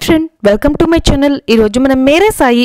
Friend, welcome to my channel. ఈరోజు మనం మేరే Sai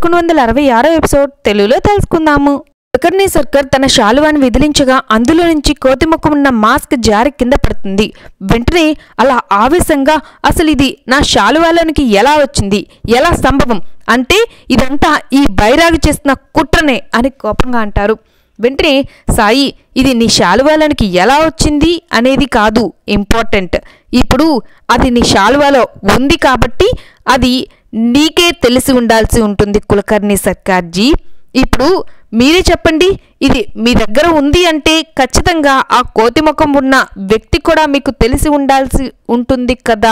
1166 episode తెలుగులో తెలుసుకుందాము. కులకర్ణి సర్కార్ తన శాలువాని విదిలించగా అందులో నుంచి కోతి ముఖం ఉన్న మాస్క్ జారి కింద పడుతుంది. వెంటనే అలా ఆవేశంగా అసలు ఇది నా శాలువాలోనికి ఎలా వచ్చింది, ఎలా సంభవం, అంటే ఇదంతా ఈ బైరాగి చేసిన కుట్రనే అని కోపంగా అంటారు. వెంటనే సాయి, ఇది నీ శాలువాలోనికి ఎలా వచ్చింది అనేది కాదు ఇంపార్టెంట్, ఇప్పుడు అది నీ శాలువాలో ఉంది కాబట్టి అది నీకే తెలిసి ఉండాల్సి ఉంటుంది కులకర్ణి సర్కార్జీ. ఇప్పుడు మీరే చెప్పండి, ఇది మీ దగ్గర ఉంది అంటే ఖచ్చితంగా ఆ కోతి ముఖం ఉన్న వ్యక్తి కూడా మీకు తెలిసి ఉండాల్సి ఉంటుంది కదా.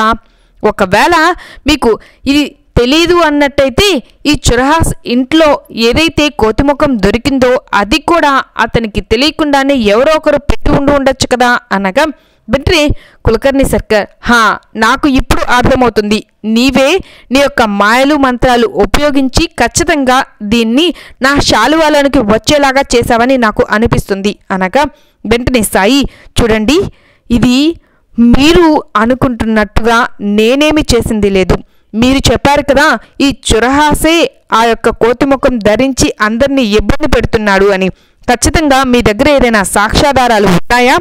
ఒకవేళ మీకు ఇది తెలీదు అన్నట్టయితే ఈ చురహాస్ ఇంట్లో ఏదైతే కోతిముఖం దొరికిందో అది కూడా అతనికి తెలియకుండానే ఎవరో ఒకరు పెట్టి ఉండొచ్చు కదా అనగా వెంటనే కులకర్ణి సర్కార్, నాకు ఇప్పుడు అర్థమవుతుంది, నీవే నీ యొక్క మాయలు మంత్రాలు ఉపయోగించి ఖచ్చితంగా దీన్ని నా శాలువాలోనికి వచ్చేలాగా చేశావని నాకు అనిపిస్తుంది అనగా వెంటనే సాయి, చూడండి, ఇది మీరు అనుకుంటున్నట్టుగా నేనేమి చేసింది లేదు. మీరు చెప్పారు కదా ఈ చురహాసే ఆ యొక్క కోతిముఖం ధరించి అందరినీ ఇబ్బంది పెడుతున్నాడు అని. ఖచ్చితంగా మీ దగ్గర ఏదైనా సాక్ష్యాధారాలు ఉన్నాయా?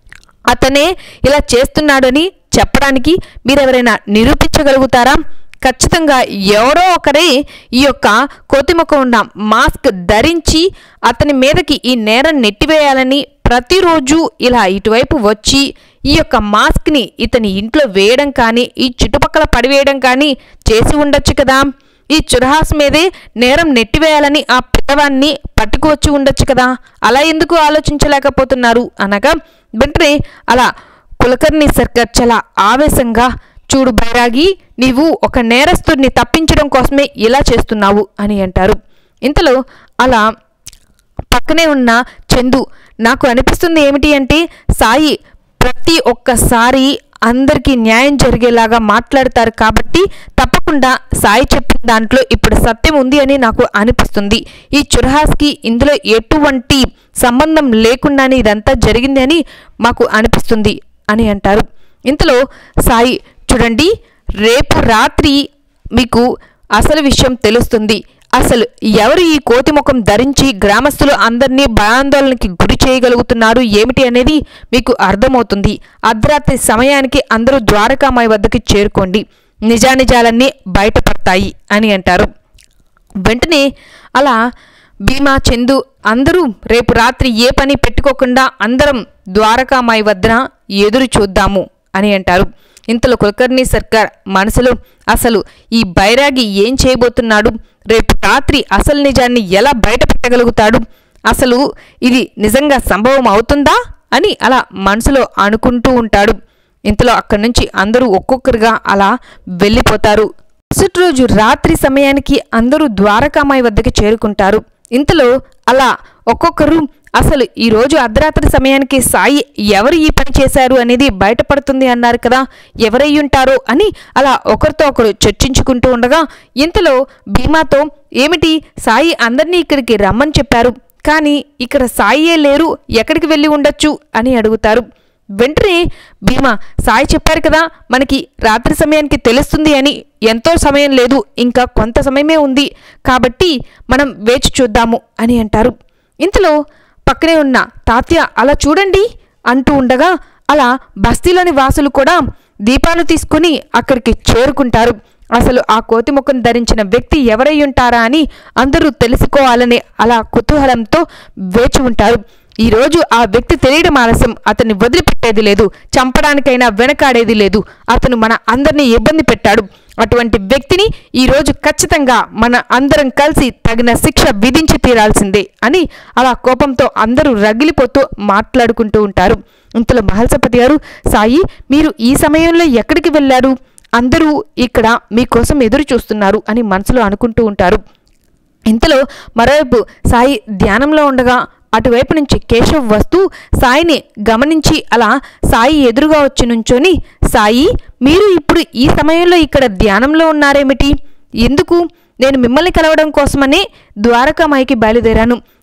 అతనే ఇలా చేస్తున్నాడని చెప్పడానికి మీరెవరైనా నిరూపించగలుగుతారా? ఖచ్చితంగా ఎవరో ఒకరే ఈ యొక్క కోతిముఖం ఉన్న మాస్క్ ధరించి అతని మీదకి ఈ నేరం నెట్టివేయాలని ప్రతిరోజు ఇలా ఇటువైపు వచ్చి ఈ యొక్క మాస్క్ని ఇతని ఇంట్లో వేయడం కానీ ఈ చుట్టుపక్కల పడివేయడం కానీ చేసి ఉండొచ్చు కదా. ఈ చురహాస్ మీదే నేరం నెట్టివేయాలని ఆ పిల్లవాన్ని పట్టుకువచ్చి ఉండొచ్చు కదా. అలా ఎందుకు ఆలోచించలేకపోతున్నారు అనగా వెంటనే అలా కులకర్ణి సర్కార్ చాలా ఆవేశంగా, చూడు బైరాగి, నీవు ఒక నేరస్తుడిని తప్పించడం కోసమే ఇలా చేస్తున్నావు అని అంటారు. ఇంతలో అలా పక్కనే ఉన్న చందు, నాకు అనిపిస్తుంది ఏమిటి అంటే సాయి ప్రతి ఒక్కసారి అందరికీ న్యాయం జరిగేలాగా మాట్లాడతారు కాబట్టి తప్పకుండా సాయి చెప్పిన దాంట్లో ఇప్పుడు సత్యం ఉంది అని నాకు అనిపిస్తుంది. ఈ చురహాస్కి ఇందులో ఎటువంటి సంబంధం లేకుండానే ఇదంతా జరిగింది అని మాకు అనిపిస్తుంది అని అంటారు. ఇంతలో సాయి, చూడండి, రేపు రాత్రి మీకు అసలు విషయం తెలుస్తుంది. అసలు ఎవరు ఈ కోతిముఖం ధరించి గ్రామస్తులు అందరినీ భయాందోళనకి గురి చేయగలుగుతున్నారు ఏమిటి అనేది మీకు అర్థమవుతుంది. అర్ధరాత్రి సమయానికి అందరూ ద్వారకామాయి వద్దకి చేరుకోండి, నిజానిజాలన్నీ బయటపడతాయి అని అంటారు. వెంటనే అలా భీమా, చందు అందరూ రేపు రాత్రి ఏ పని పెట్టుకోకుండా అందరం ద్వారకామాయి వద్దన ఎదురు చూద్దాము అని అంటారు. ఇంతలో కులకర్ణి సర్కార్ మనసులో, అసలు ఈ బైరాగి ఏం చేయబోతున్నాడు, రేపు రాత్రి అసలు నిజాన్ని ఎలా బయట పెట్టగలుగుతాడు, అసలు ఇది నిజంగా సంభవం అవుతుందా అని అలా మనసులో అనుకుంటూ ఉంటాడు. ఇంతలో అక్కడి నుంచి అందరూ ఒక్కొక్కరుగా అలా వెళ్ళిపోతారు. మరుసటి రోజు రాత్రి సమయానికి అందరూ ద్వారకామాయి వద్దకి చేరుకుంటారు. ఇంతలో అలా ఒక్కొక్కరు అసలు ఈరోజు అర్ధరాత్రి సమయానికి సాయి ఎవరు ఈ పని చేశారు అనేది బయటపడుతుంది అన్నారు కదా, ఎవరై ఉంటారో అని అలా ఒకరితో ఒకరు చర్చించుకుంటూ ఉండగా ఇంతలో భీమాతో, ఏమిటి సాయి అందరినీ ఇక్కడికి రమ్మని చెప్పారు కానీ ఇక్కడ సాయియే లేరు, ఎక్కడికి వెళ్ళి ఉండొచ్చు అని అడుగుతారు. వెంటనే భీమా, సాయి చెప్పారు కదా మనకి రాత్రి సమయానికి తెలుస్తుంది అని, ఎంతో సమయం లేదు, ఇంకా కొంత సమయమే ఉంది కాబట్టి మనం వేచి చూద్దాము అని అంటారు. ఇంతలో పక్కనే ఉన్న తాత్య, అలా చూడండి అంటూ ఉండగా అలా బస్తీలోని వాసులు కూడా దీపాలు తీసుకుని అక్కడికి చేరుకుంటారు. అసలు ఆ కోతిముఖం ధరించిన వ్యక్తి ఎవరై ఉంటారా అని అందరూ తెలుసుకోవాలని అలా కుతూహలంతో వేచి ఉంటారు. ఈరోజు ఆ వ్యక్తి తెలియడం ఆలస్యం, అతన్ని వదిలిపెట్టేది లేదు, చంపడానికైనా వెనకాడేది లేదు, అతను మన అందరినీ ఇబ్బంది పెట్టాడు, అటువంటి వ్యక్తిని ఈరోజు ఖచ్చితంగా మన అందరం కలిసి తగిన శిక్ష విధించి తీరాల్సిందే అని అలా కోపంతో అందరూ రగిలిపోతూ మాట్లాడుకుంటూ ఉంటారు. ఇంతలో మహల్సపతి గారు, సాయి మీరు ఈ సమయంలో ఎక్కడికి వెళ్ళారు, అందరూ ఇక్కడ మీకోసం ఎదురు చూస్తున్నారు అని మనసులో అనుకుంటూ ఉంటారు. ఇంతలో మరోవైపు సాయి ధ్యానంలో ఉండగా అటువైపు నుంచి కేశవ్ వస్తూ సాయిని గమనించి అలా సాయి ఎదురుగా వచ్చి నుంచొని, సాయి మీరు ఇప్పుడు ఈ సమయంలో ఇక్కడ ధ్యానంలో ఉన్నారేమిటి, ఎందుకు? నేను మిమ్మల్ని కలవడం కోసమనే ద్వారకామాయికి బయలుదేరాను,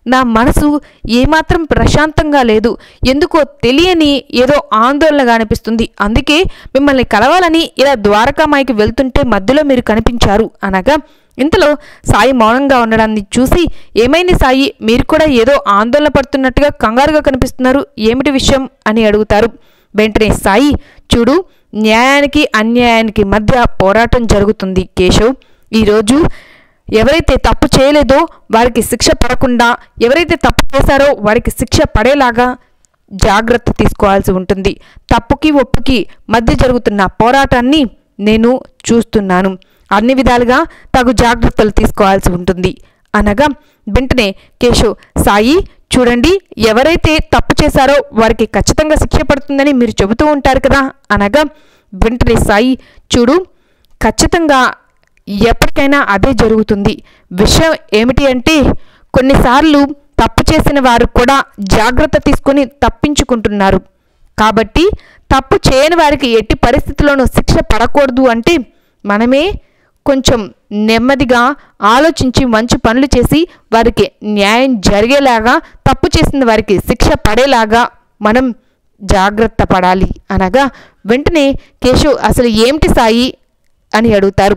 నా మనసు ఏమాత్రం ప్రశాంతంగా లేదు. ఎందుకో తెలియని ఏదో ఆందోళనగా అనిపిస్తుంది. అందుకే మిమ్మల్ని కలవాలని ఇలా ద్వారకామాయికి వెళ్తుంటే మధ్యలో మీరు కనిపించారు అనగా, ఇంతలో సాయి మౌనంగా ఉండడాన్ని చూసి, ఏమైంది సాయి, మీరు కూడా ఏదో ఆందోళన పడుతున్నట్టుగా కంగారుగా కనిపిస్తున్నారు, ఏమిటి విషయం అని అడుగుతారు. వెంటనే సాయి, చూడు, న్యాయానికి అన్యాయానికి మధ్య పోరాటం జరుగుతుంది కేశవ్. ఈరోజు ఎవరైతే తప్పు చేయలేదో వారికి శిక్ష పడకుండా, ఎవరైతే తప్పు చేశారో వారికి శిక్ష పడేలాగా జాగ్రత్త తీసుకోవాల్సి ఉంటుంది. తప్పుకి ఒప్పుకి మధ్య జరుగుతున్న పోరాటాన్ని నేను చూస్తున్నాను. అన్ని విధాలుగా తగు జాగ్రత్తలు తీసుకోవాల్సి ఉంటుంది అనగా, వెంటనే కేశవ్, సాయి చూడండి, ఎవరైతే తప్పు చేశారో వారికి ఖచ్చితంగా శిక్ష పడుతుందని మీరు చెబుతూ ఉంటారు కదా అనగా, వెంటనే సాయి, చూడు, ఖచ్చితంగా ఎప్పటికైనా అదే జరుగుతుంది. విషయం ఏమిటి అంటే, కొన్నిసార్లు తప్పు చేసిన వారు కూడా జాగ్రత్త తీసుకొని తప్పించుకుంటున్నారు. కాబట్టి తప్పు చేయని వారికి ఎట్టి పరిస్థితుల్లోనూ శిక్ష పడకూడదు అంటే మనమే కొంచెం నెమ్మదిగా ఆలోచించి మంచి పనులు చేసి వారికి న్యాయం జరిగేలాగా, తప్పు చేసిన వారికి శిక్ష పడేలాగా మనం జాగ్రత్త పడాలి అనగా, వెంటనే కేశవ్, అసలు ఏమిటి సాయి అని అడుగుతారు.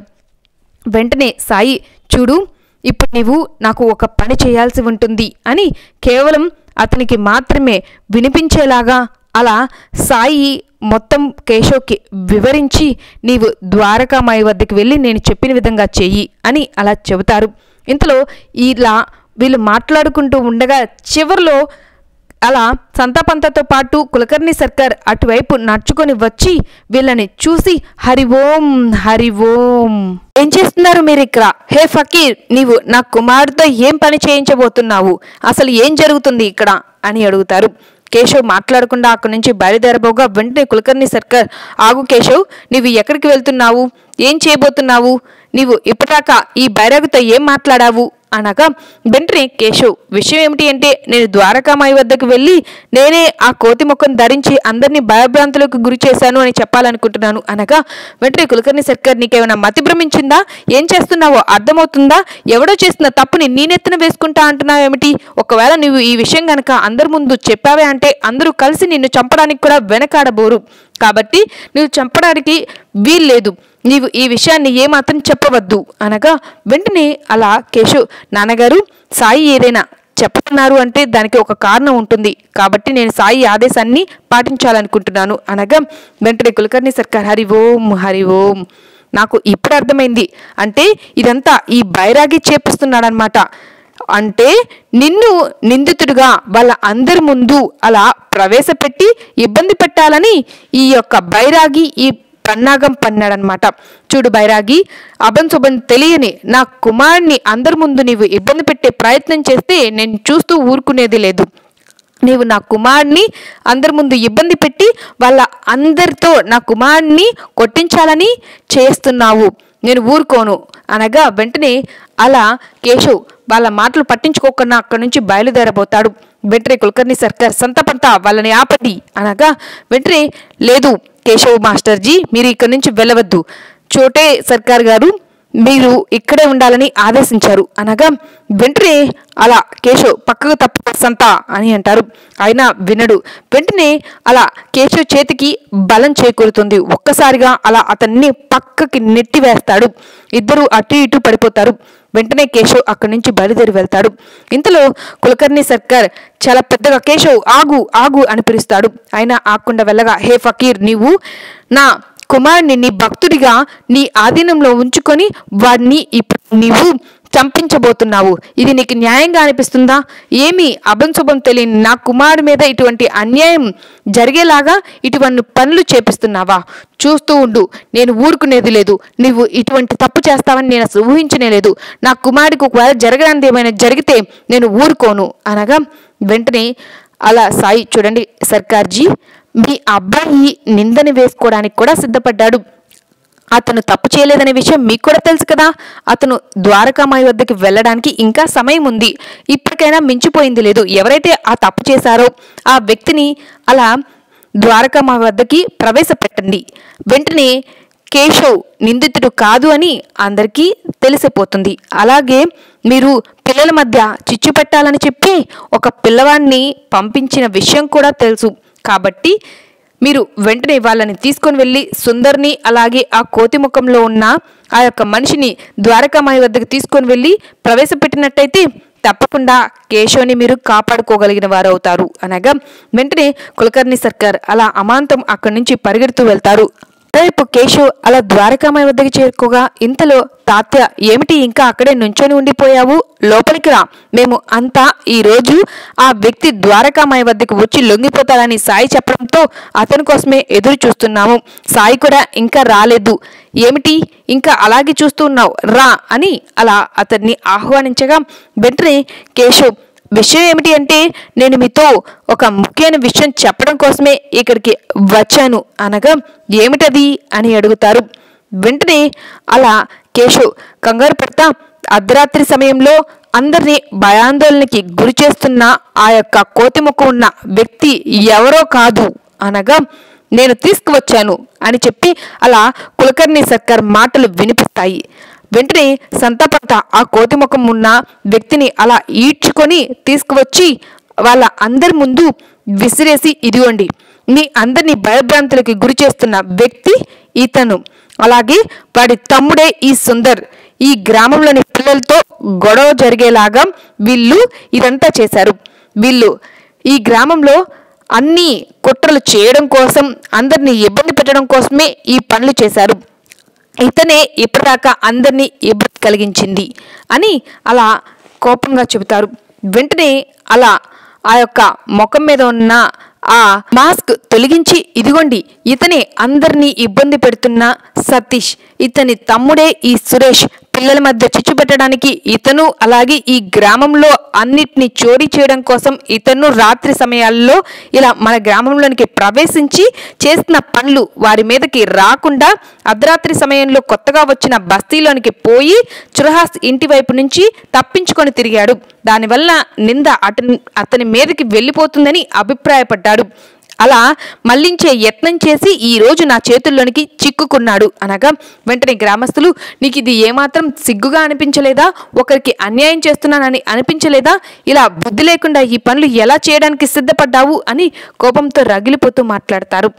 వెంటనే సాయి, చూడు, ఇప్పుడు నీవు నాకు ఒక పని చేయాల్సి ఉంటుంది అని కేవలం అతనికి మాత్రమే వినిపించేలాగా అలా సాయి మొత్తం కేశవ్కి వివరించి, నీవు ద్వారకామాయి వద్దకు వెళ్ళి నేను చెప్పిన విధంగా చెయ్యి అని అలా చెబుతారు. ఇంతలో ఇలా వీళ్ళు మాట్లాడుకుంటూ ఉండగా చివరిలో అలా సంతాపంతతో పాటు కులకర్ణి సర్కార్ అటువైపు నడుచుకొని వచ్చి వీళ్ళని చూసి, హరి ఓం హరి ఓం, ఏం చేస్తున్నారు మీరు ఇక్కడ? హే ఫకీర్, నీవు నా కుమారుడితో ఏం పని చేయించబోతున్నావు? అసలు ఏం జరుగుతుంది ఇక్కడ అని అడుగుతారు. కేశవ్ మాట్లాడకుండా అక్కడి నుంచి బయలుదేరబోగా వెంటనే కులకర్ణి సర్కార్, ఆగు కేశవ్, నీవు ఎక్కడికి వెళ్తున్నావు? ఏం చేయబోతున్నావు? నీవు ఇప్పటిదాకా ఈ బైరాగుతో ఏం మాట్లాడావు అనగా, వెంటనే కేశవ్, విషయం ఏమిటి అంటే, నేను ద్వారకామాయి వద్దకు వెళ్ళి నేనే ఆ కోతి ముఖం ధరించి అందరినీ భయభ్రాంతులకు గురి చేశాను అని చెప్పాలనుకుంటున్నాను అనగా, వెంటనే కులకర్ణి సర్కార్, నీకేమైనా మతి భ్రమించిందా? ఏం చేస్తున్నావో అర్థమవుతుందా? ఎవడో చేసిన తప్పుని నేనెత్తున వేసుకుంటా అంటున్నావు ఏమిటి? ఒకవేళ నువ్వు ఈ విషయం గనక అందరి ముందు చెప్పావే అంటే అందరూ కలిసి నిన్ను చంపడానికి కూడా వెనకాడబోరు. కాబట్టి నువ్వు చంపడానికి వీల్లేదు. నీవు ఈ విషయాన్ని ఏమాత్రం చెప్పవద్దు అనగా, వెంటనే అలా కేశవ్, నాన్నగారు, సాయి ఏదైనా చెప్తున్నారు అంటే దానికి ఒక కారణం ఉంటుంది. కాబట్టి నేను సాయి ఆదేశాన్ని పాటించాలనుకుంటున్నాను అనగా, వెంటనే కులకర్ణి సర్కార్, హరి ఓం హరి ఓం, నాకు ఇప్పుడు అర్థమైంది. అంటే ఇదంతా ఈ బైరాగి చేపిస్తున్నాడనమాట. అంటే నిన్ను నిందితుడిగా వాళ్ళ అందరి ముందు అలా ప్రవేశపెట్టి ఇబ్బంది పెట్టాలని ఈ యొక్క బైరాగి ఈ పన్నాగం పన్నాడనమాట. చూడు బైరాగి, అభంశుభం తెలియని నా కుమారుని అందరి ముందు నీవు ఇబ్బంది పెట్టే ప్రయత్నం చేస్తే నేను చూస్తూ ఊరుకునేది లేదు. నీవు నా కుమారుని అందరి ముందు ఇబ్బంది పెట్టి వాళ్ళ అందరితో నా కుమారుని కొట్టించాలని చేస్తున్నావు, నేను ఊరుకోను అనగా, వెంటనే అలా కేశవ్ వాళ్ళ మాటలు పట్టించుకోకుండా అక్కడి నుంచి బయలుదేరబోతాడు. వెంటనే కులకర్ణి సర్కార్, సంతపంతా వాళ్ళని ఆపండి అనగా, వెంటనే లేదు కేశవ్ మాస్టర్జీ, మీరు ఇక్కడి నుంచి వెళ్ళవద్దు, చోటే సర్కార్ గారు మీరు ఇక్కడే ఉండాలని ఆదేశించారు అనగా, వెంటనే అలా కేశవ్ పక్కకు తప్పు సంత అని అంటారు. ఆయన వినడు. వెంటనే అలా కేశవ్ చేతికి బలం చేకూరుతుంది. ఒక్కసారిగా అలా అతన్ని పక్కకి నెట్టివేస్తాడు. ఇద్దరు అటు ఇటు పడిపోతారు. వెంటనే కేశవ్ అక్కడి నుంచి బయలుదేరి వెళ్తాడు. ఇంతలో కులకర్ణి సర్కార్ చాలా పెద్దగా, కేశవ్ ఆగు ఆగు అని పిలుస్తాడు. ఆయన ఆగకుండా వెళ్ళగా, హే ఫకీర్, నీవు నా కుమారుని నీ భక్తుడిగా నీ ఆధీనంలో ఉంచుకొని వాడిని ఇప్పుడు నీవు చంపించబోతున్నావు. ఇది నీకు న్యాయంగా అనిపిస్తుందా? ఏమి అభంశుభం తెలియని నా కుమారుడి మీద ఇటువంటి అన్యాయం జరిగేలాగా ఇటువంటి పనులు చేపిస్తున్నావా? చూస్తూ ఉండు, నేను ఊరుకునేది లేదు. నువ్వు ఇటువంటి తప్పు చేస్తావని నేను అసలు ఊహించనే లేదు. నా కుమారుడికి ఒకవేళ జరగడానికి ఏమైనా జరిగితే నేను ఊరుకోను అనగా, వెంటనే అలా సాయి, చూడండి సర్కార్జీ, మీ అబ్బాయి నిందని వేసుకోవడానికి కూడా సిద్ధపడ్డాడు. అతను తప్పు చేయలేదనే విషయం మీకు కూడా తెలుసు కదా. అతను ద్వారకామాయి వద్దకు వెళ్ళడానికి ఇంకా సమయం ఉంది. ఇప్పటికైనా మించిపోయింది లేదు. ఎవరైతే ఆ తప్పు చేశారో ఆ వ్యక్తిని అలా ద్వారకామాయి వద్దకి ప్రవేశపెట్టండి. వెంటనే కేశవ్ నిందితుడు కాదు అని అందరికీ తెలిసిపోతుంది. అలాగే మీరు పిల్లల మధ్య చిచ్చు పెట్టాలని చెప్పి ఒక పిల్లవాడిని పంపించిన విషయం కూడా తెలుసు. కాబట్టి మీరు వెంటనే వాళ్ళని తీసుకొని వెళ్ళి సుందర్ని అలాగే ఆ కోతి ముఖంలో ఉన్న ఆ యొక్క మనిషిని ద్వారకామాయి వద్దకు తీసుకొని వెళ్ళి ప్రవేశపెట్టినట్టయితే తప్పకుండా కేశవ్ని మీరు కాపాడుకోగలిగిన వారు అవుతారు అనగా వెంటనే కులకర్ణి సర్కార్ అలా అమాంతం అక్కడి నుంచి పరిగెడుతూ వెళ్తారు. రేపు కేశవ్ అలా ద్వారకామాయి వద్దకు చేరుకోగా ఇంతలో తాత్య ఏమిటి ఇంకా అక్కడే నుంచొని ఉండిపోయావు, లోపలికి రా, మేము అంతా ఈరోజు ఆ వ్యక్తి ద్వారకామాయి వద్దకు వచ్చి లొంగిపోతాడని సాయి చెప్పడంతో అతని కోసమే ఎదురు చూస్తున్నాము. సాయి కూడా ఇంకా రాలేదు, ఏమిటి ఇంకా అలాగే చూస్తూ ఉన్నావు, రా అని అలా అతన్ని ఆహ్వానించగా వెంటనే కేశవ్ విషయం ఏమిటి అంటే నేను మీతో ఒక ముఖ్యమైన విషయం చెప్పడం కోసమే ఇక్కడికి వచ్చాను అనగా ఏమిటది అని అడుగుతారు. వెంటనే అలా కేశవ్ కంగారు పడతా అర్ధరాత్రి సమయంలో అందరినీ భయాందోళనకి గురి చేస్తున్న ఆ యొక్క కోతిముఖం ఉన్న వ్యక్తి ఎవరో కాదు అనగా నేను తీసుకువచ్చాను అని చెప్పి అలా కులకర్ణి సర్కార్ మాటలు వినిపిస్తాయి. వెంటనే సంతాపంతా ఆ కోతిముఖం ఉన్న వ్యక్తిని అలా ఈడ్చుకొని తీసుకువచ్చి వాళ్ళ అందరి ముందు విసిరేసి ఇదిగోండి మీ అందరినీ భయభ్రాంతులకి గురి చేస్తున్న వ్యక్తి ఇతను, అలాగే వాడి తమ్ముడే ఈ సుందర్, ఈ గ్రామంలోని పిల్లలతో గొడవ జరిగేలాగా వీళ్ళు ఇదంతా చేశారు. వీళ్ళు ఈ గ్రామంలో అన్ని కుట్రలు చేయడం కోసం అందరినీ ఇబ్బంది పెట్టడం కోసమే ఈ పనులు చేశారు. ఇతనే ఇప్పటిదాకా అందరినీ ఇబ్బంది కలిగించింది అని అలా కోపంగా చెబుతారు. వెంటనే అలా ఆ యొక్క ముఖం మీద ఉన్న ఆ మాస్క్ తొలగించి ఇదిగోండి ఇతనే అందరినీ ఇబ్బంది పెడుతున్న సతీష్, ఇతని తమ్ముడే ఈ సురేష్, పిల్లల మధ్య చిచ్చు పెట్టడానికి ఇతను, అలాగే ఈ గ్రామంలో అన్నిటినీ చోరీ చేయడం కోసం ఇతను రాత్రి సమయాల్లో ఇలా మన గ్రామంలోనికి ప్రవేశించి చేసిన పనులు వారి మీదకి రాకుండా అర్ధరాత్రి సమయంలో కొత్తగా వచ్చిన బస్తీలోనికి పోయి చురహాస్ ఇంటి వైపు నుంచి తప్పించుకొని తిరిగాడు. దానివల్ల నింద అతని మీదకి వెళ్ళిపోతుందని అభిప్రాయపడ్డాడు. అలా మళ్లించే యత్నం చేసి ఈ రోజు నా చేతుల్లోనికి చిక్కుకున్నాడు అనగా వెంటనే గ్రామస్తులు నీకు ఇది ఏమాత్రం సిగ్గుగా అనిపించలేదా, ఒకరికి అన్యాయం చేస్తున్నానని అనిపించలేదా, ఇలా బుద్ధి లేకుండా ఈ పనులు ఎలా చేయడానికి సిద్ధపడ్డావు అని కోపంతో రగిలిపోతూ మాట్లాడతారు.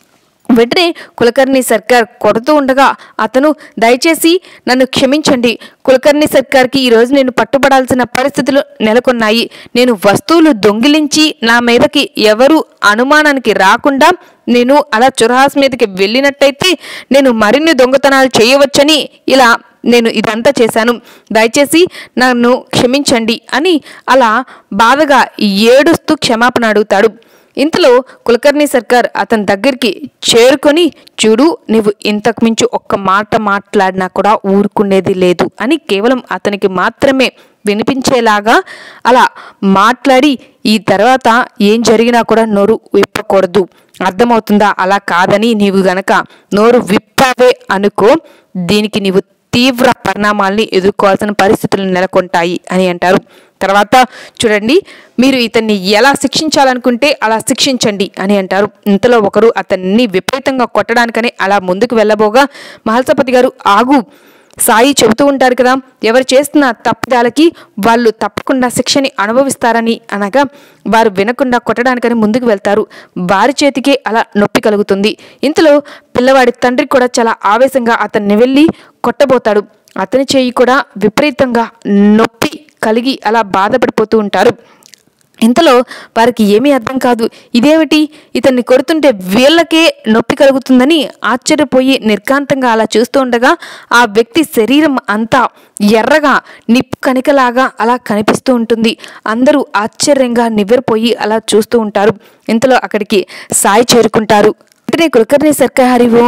వెంటనే కులకర్ణి సర్కార్ కొడుతూ ఉండగా అతను దయచేసి నన్ను క్షమించండి, కులకర్ణి సర్కార్కి ఈరోజు నేను పట్టుబడాల్సిన పరిస్థితులు నెలకొన్నాయి. నేను వస్తువులు దొంగిలించి నా మీదకి ఎవరు అనుమానానికి రాకుండా నేను అలా చురహాస్ మీదకి వెళ్ళినట్టయితే నేను మరిన్ని దొంగతనాలు చేయవచ్చని ఇలా నేను ఇదంతా చేశాను, దయచేసి నన్ను క్షమించండి అని అలా బాధగా ఏడుస్తూ క్షమాపణ అడుగుతాడు. ఇంతలో కులకర్ణి సర్కార్ అతని దగ్గరికి చేరుకొని చూడు నువ్వు ఇంతకు మించి ఒక్క మాట మాట్లాడినా కూడా ఊరుకునేది లేదు అని కేవలం అతనికి మాత్రమే వినిపించేలాగా అలా మాట్లాడి ఈ తర్వాత ఏం జరిగినా కూడా నోరు విప్పకూడదు, అర్థమవుతుందా, అలా కాదని నీవు గనక నోరు విప్పావే అనుకో దీనికి నీవు తీవ్ర పరిణామాల్ని ఎదుర్కోవాల్సిన పరిస్థితులు నెలకొంటాయి అని అంటారు. తర్వాత చూడండి మీరు ఇతన్ని ఎలా శిక్షించాలనుకుంటే అలా శిక్షించండి అని అంటారు. ఇంతలో ఒకరు అతన్ని విపరీతంగా కొట్టడానికని అలా ముందుకు వెళ్ళబోగా మహల్సపతి గారు ఆగు, సాయి చెబుతూ ఉంటారు కదా ఎవరు చేస్తున్న తప్పిదాలకి వాళ్ళు తప్పకుండా శిక్షని అనుభవిస్తారని అనగా వారు వినకుండా కొట్టడానికని ముందుకు వెళ్తారు. వారి చేతికే అలా నొప్పి కలుగుతుంది. ఇంతలో పిల్లవాడి తండ్రి కూడా చాలా ఆవేశంగా అతన్ని వెళ్ళి కొట్టబోతాడు. అతని చేయి కూడా విపరీతంగా నొప్పి కలిగి అలా బాధపడిపోతూ ఉంటారు. ఇంతలో వారికి ఏమీ అర్థం కాదు, ఇదేమిటి ఇతన్ని కొడుతుంటే వీళ్ళకే నొప్పి కలుగుతుందని ఆశ్చర్యపోయి నిర్ఘాంతంగా అలా చూస్తూ ఉండగా ఆ వ్యక్తి శరీరం అంతా ఎర్రగా నిప్పు కణికలాగా అలా కనిపిస్తూ ఉంటుంది. అందరూ ఆశ్చర్యంగా నివ్వెరపోయి అలా చూస్తూ ఉంటారు. ఇంతలో అక్కడికి సాయి చేరుకుంటారు. వెంటనే కులకర్ణి సర్కార్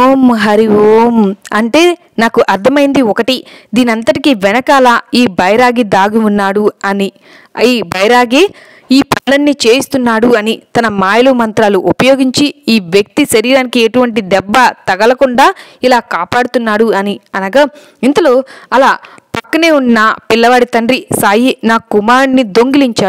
హరి ఓం అంటే నాకు అర్థమైంది ఒకటి, దీనంతటికీ వెనకాల ఈ బైరాగి దాగి ఉన్నాడు అని, ఈ బైరాగి ఈ పనులన్నీ చేయిస్తున్నాడు అని తన మాయలు మంత్రాలు ఉపయోగించి ఈ వ్యక్తి శరీరానికి ఎటువంటి దెబ్బ తగలకుండా ఇలా కాపాడుతున్నాడు అని అనగా ఇంతలో అలా పక్కనే ఉన్న పిల్లవాడి తండ్రి సాయి నా కుమారుడిని దొంగిలించాడు,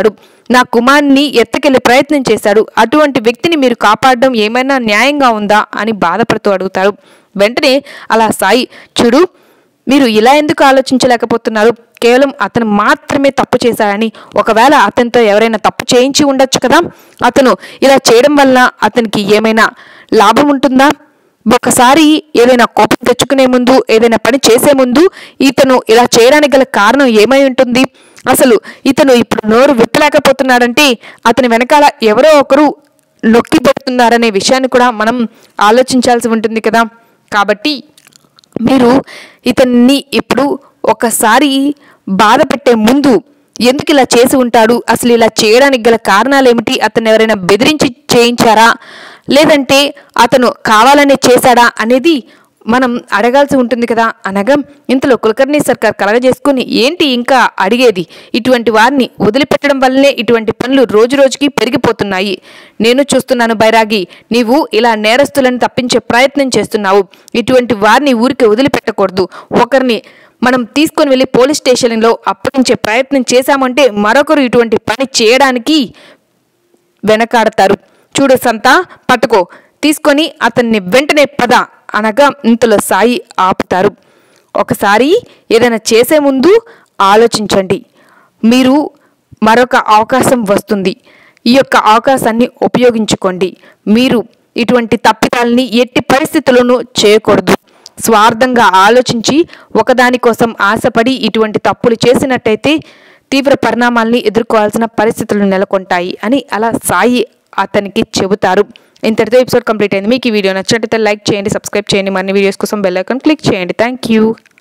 నా కుమారుని ఎత్తుకెళ్లే ప్రయత్నం చేశాడు. అటువంటి వ్యక్తిని మీరు కాపాడడం ఏమైనా న్యాయంగా ఉందా అని బాధపడుతూ అడుగుతారు. వెంటనే అలా సాయి, చూడు, మీరు ఇలా ఎందుకు ఆలోచించలేకపోతున్నారు? కేవలం అతను మాత్రమే తప్పు చేశాడని, ఒకవేళ అతనితో ఎవరైనా తప్పు చేయించి ఉండొచ్చు కదా. అతను ఇలా చేయడం వల్ల అతనికి ఏమైనా లాభం ఉంటుందా? ఒకసారి ఏదైనా కోపం తెచ్చుకునే ముందు, ఏదైనా పని చేసే ముందు ఇతను ఇలా చేయడానికి గల కారణం ఏమై ఉంటుంది? అసలు ఇతను ఇప్పుడు నోరు విప్పలేకపోతున్నాడంటే అతని వెనకాల ఎవరో ఒకరు నొక్కి పెడుతున్నారనే విషయాన్ని కూడా మనం ఆలోచించాల్సి ఉంటుంది కదా. కాబట్టి మీరు ఇతన్ని ఇప్పుడు ఒకసారి బాధ పెట్టే ముందు ఎందుకు ఇలా చేసి ఉంటాడు, అసలు ఇలా చేయడానికి గల కారణాలు ఏమిటి, అతను ఎవరైనా బెదిరించి చేయించారా, లేదంటే అతను కావాలనే చేశాడా అనేది మనం అడగాల్సి ఉంటుంది కదా. అనగా ఇంతలో కులకర్ణి సర్కార్ కలగజేసుకుని, ఏంటి ఇంకా అడిగేది, ఇటువంటి వారిని వదిలిపెట్టడం వల్లనే ఇటువంటి పనులు రోజు రోజుకి పెరిగిపోతున్నాయి. నేను చూస్తున్నాను బైరాగి, నీవు ఇలా నేరస్తులను తప్పించే ప్రయత్నం చేస్తున్నావు. ఇటువంటి వారిని ఊరికి వదిలిపెట్టకూడదు. ఒకరిని మనం తీసుకొని వెళ్ళి పోలీస్ స్టేషన్లో అప్పగించే ప్రయత్నం చేశామంటే మరొకరు ఇటువంటి పని చేయడానికి వెనకాడతారు. చూడు సంతా, పట్టుకో, తీసుకొని అతన్ని వెంటనే పద అనగా ఇంతలో సాయి ఆపుతారు. ఒకసారి ఏదైనా చేసే ముందు ఆలోచించండి. మీరు మరొక అవకాశం వస్తుంది. ఈ యొక్క అవకాశాన్ని ఉపయోగించుకోండి. మీరు ఇటువంటి తప్పిదాలని ఎట్టి పరిస్థితుల్లోనూ చేయకూడదు. స్వార్థంగా ఆలోచించి ఒకదాని కోసం ఆశపడి ఇటువంటి తప్పులు చేసినట్టయితే తీవ్ర పరిణామాల్ని ఎదుర్కోవాల్సిన పరిస్థితులు నెలకొంటాయి అని అలా సాయి అతనికి చెబుతారు. ఇంతటితో ఎపిసోడ్ కంప్లీట్ అయింది. మీకు ఈ వీడియో నచ్చినట్లయితే లైక్ చేయండి, సబ్స్క్రైబ్ చేయండి. మరిన్ని వీడియోస్ కోసం బెల్ ఐకాన్ క్లిక్ చేయండి. Thank you.